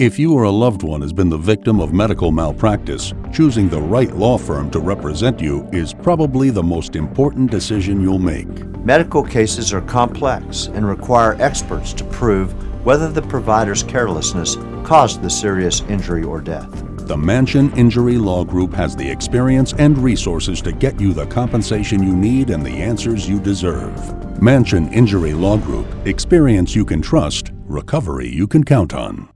If you or a loved one has been the victim of medical malpractice, choosing the right law firm to represent you is probably the most important decision you'll make. Medical cases are complex and require experts to prove whether the provider's carelessness caused the serious injury or death. The Mansion Injury Law Group has the experience and resources to get you the compensation you need and the answers you deserve. Mansion Injury Law Group. Experience you can trust, recovery you can count on.